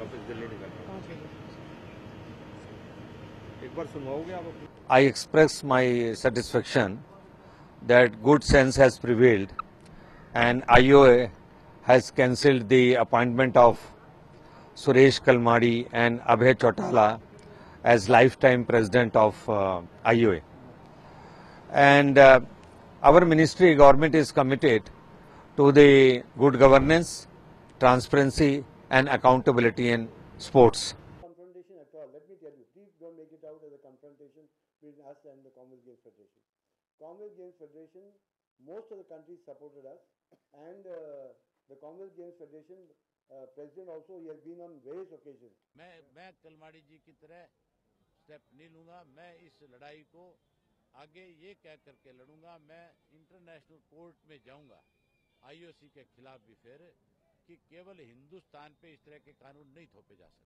वापस दिल्ली निकल एक बार सुनवाओगे आप अपनी? I express my satisfaction that good sense has prevailed and IOA has cancelled the appointment of Suresh Kalmadi and Abhay Chautala as lifetime president of IOA. And our ministry government is committed to the good governance, transparency and accountability in sports. Confrontation at all. Let me tell you, please don't make it out as a confrontation between us and the Commonwealth Games Federation. Commonwealth Games Federation, most of the countries supported us, and the Commonwealth Games Federation president also, he has been on various occasions. मैं कलमाड़ी जी की तरह step नहीं लूंगा। मैं इस लड़ाई को आगे ये कह करके लड़ूंगा, मैं इंटरनेशनल कोर्ट में जाऊंगा आईओसी के खिलाफ भी फिर कि केवल हिंदुस्तान पे इस तरह के कानून नहीं थोपे जा सकते।